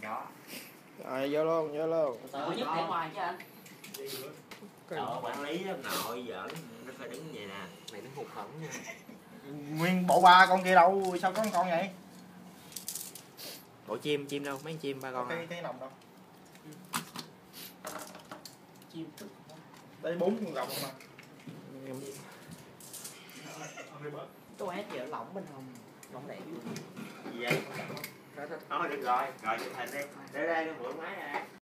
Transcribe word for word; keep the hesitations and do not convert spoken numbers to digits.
chó. Rồi vô luôn, vô luôn. Tự nhất để ngoài chứ anh. Trời ơi, quản lý đó nội giỡn, nó phải đứng vậy nè. Mày đứng hụt hẫng nha. Nguyên bộ ba con kia đâu, sao có một con vậy? Bộ chim, chim đâu, mấy con chim ba con Cái à? cái nòng đâu? Chim tức. Đây bốn con rồng mà. Tôi hết giờ lỏng bên hông. Lỏng đẩy. Gì vậy? Thôi được rồi, rồi chụp hình đi. Để đây nó mượn máy ra.